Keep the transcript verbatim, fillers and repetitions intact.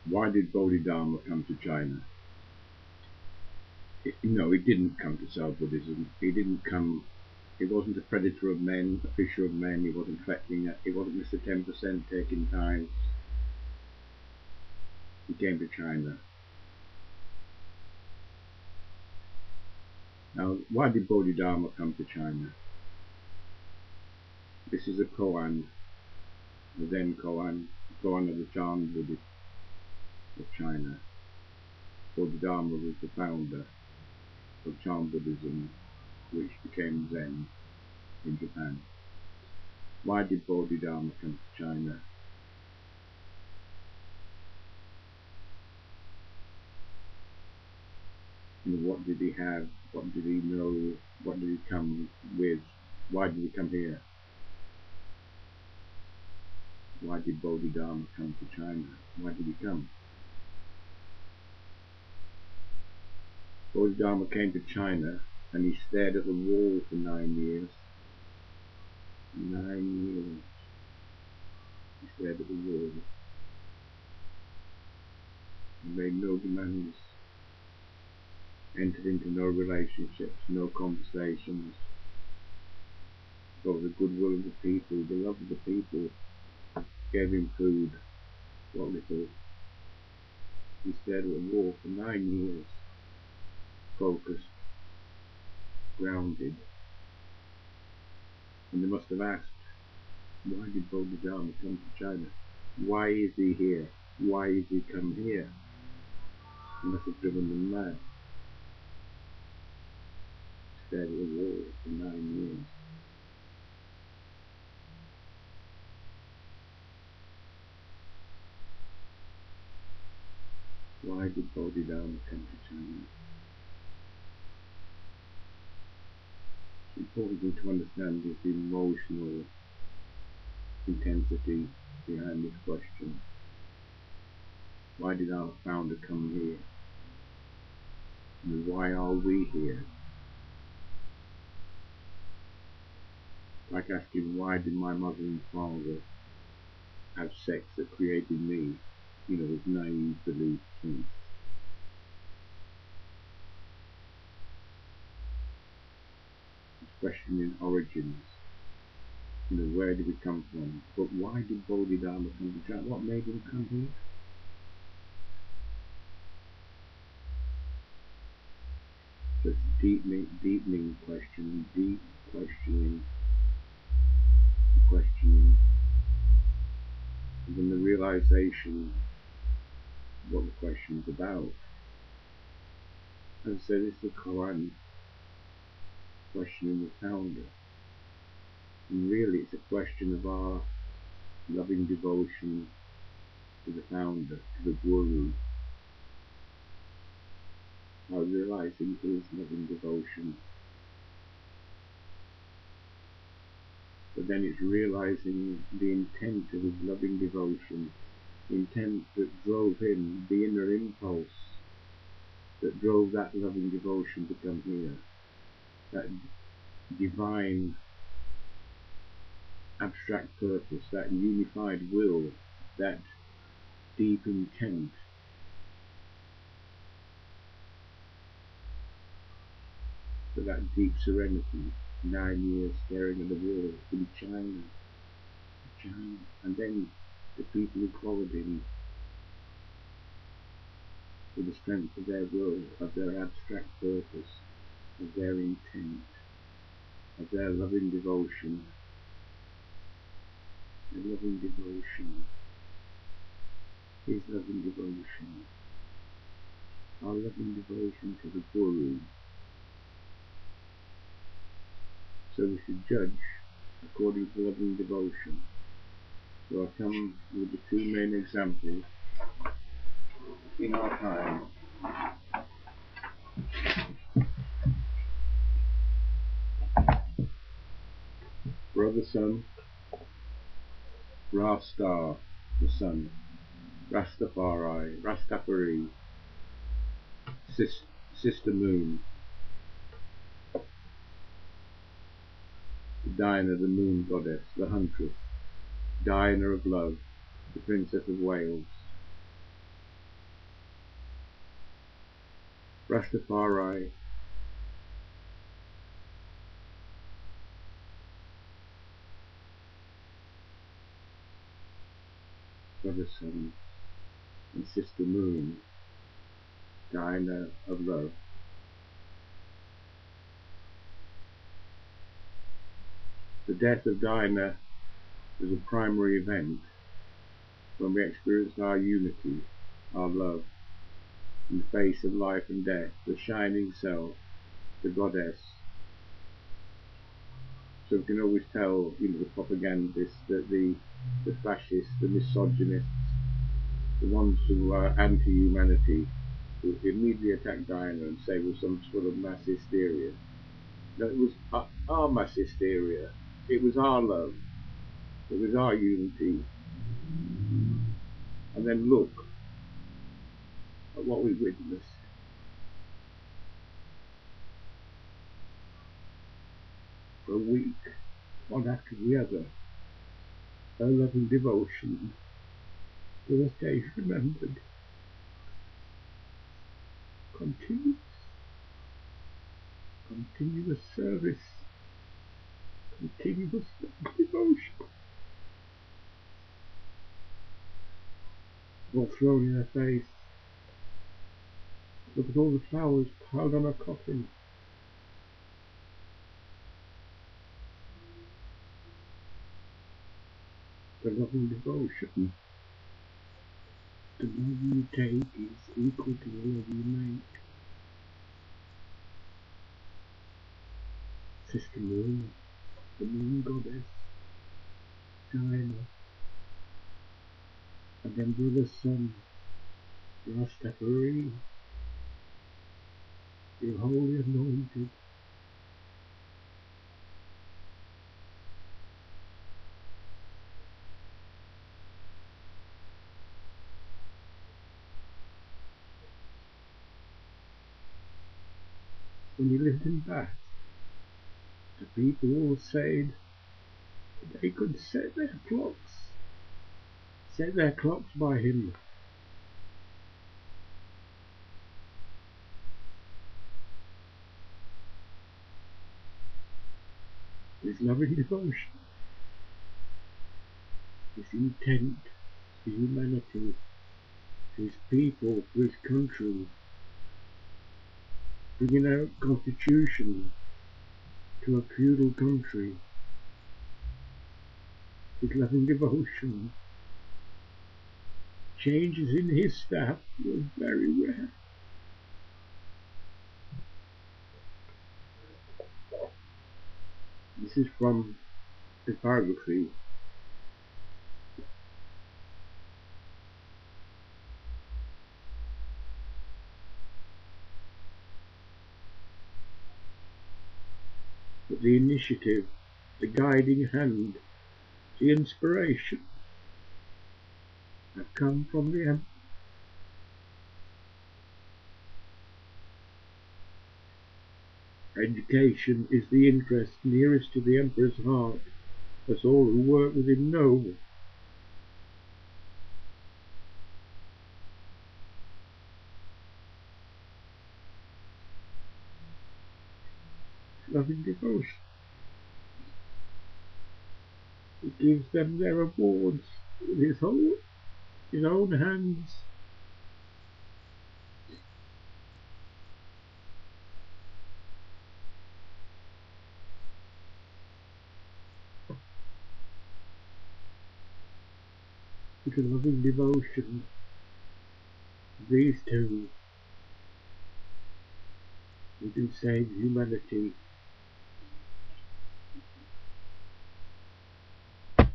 Why did Bodhidharma come to China? It, no, he didn't come to sell Buddhism. He didn't come. He wasn't a predator of men, a fisher of men. He wasn't collecting it. He wasn't Mister ten percent taking time. He came to China. Now, why did Bodhidharma come to China? This is a koan, the then koan, the koan of the Chan Buddhist of China. Bodhidharma was the founder of Chan Buddhism, which became Zen in Japan. Why did Bodhidharma come to China? And what did he have? What did he know? What did he come with? Why did he come here? Why did Bodhidharma come to China? Why did he come? Bodhidharma came to China and he stared at the wall for nine years. Nine years. He stared at the wall. He made no demands. Entered into no relationships, no conversations. Got the goodwill of the people, the love of the people. Gave him food, what little. He stared at the wall for nine years. Focused, grounded. And they must have asked, why did Bodhidharma come to China? Why is he here? Why has he come here? He must have driven them mad. Stared at the wall for nine years. Why did Bodhidharma come to China? It's important thing to understand is the emotional intensity behind this question. Why did our founder come here? And why are we here? Like asking, why did my mother and father have sex that created me? You know, with naive beliefs and questioning origins. You know, where did we come from? But why did Bodhidharma come to China? What made him come here? So it's a deepening, deepening question, deep questioning, questioning, and then the realization of what the question is about. As I said, it's the Quran questioning the founder. And really it's a question of our loving devotion to the founder, to the Guru. Our realizing his loving devotion. But then it's realizing the intent of his loving devotion, the intent that drove him, the inner impulse that drove that loving devotion to come here, that divine abstract purpose, that unified will, that deep intent. For that deep serenity, nine years staring at the wall in China, China, and then the people who followed him with the strength of their will, of their abstract purpose, of their intent, of their loving devotion, their loving devotion, his loving devotion, our loving devotion to the Guru. So we should judge according to loving devotion. So I come with the two main examples in our time. Brother Sun, Rasta, the sun, Rastafari, Rastafari, Sis, Sister Moon, Diana the moon goddess, the huntress, Diana of love, the princess of Wales, Rastafari, Brother Sun and Sister Moon, Dinah of Love. The death of Dinah was a primary event when we experienced our unity, our love, in the face of life and death, the shining self, the goddess. So we can always tell, you know, the propagandists, that the, the fascists, the misogynists, the ones who are anti-humanity, who immediately attack Diana and say it was some sort of mass hysteria. No, it was our, our mass hysteria. It was our love. It was our unity. And then look at what we witnessed. For a week, one after the other, her loving devotion to the day remembered continuous, continuous service, continuous devotion, all thrown in her face. Look at all the flowers piled on her coffin. The loving devotion. The love you take is equal to the love you make. Sister Moon, the moon goddess, Diana, and then Brother Sun, Rastafari, the holy anointed. When he lived in Bath, the people all said they could set their clocks, set their clocks by him. His loving devotion, his intent for humanity, for his people, for his country, bringing out constitution to a feudal country. His loving devotion, changes in his staff were very rare. This is from his biography. But the initiative, the guiding hand, the inspiration have come from the Emperor. Education is the interest nearest to the Emperor's heart, as all who work with him know. Loving devotion. He gives them their rewards with his whole, his own hands. With a loving devotion, these two, we can save humanity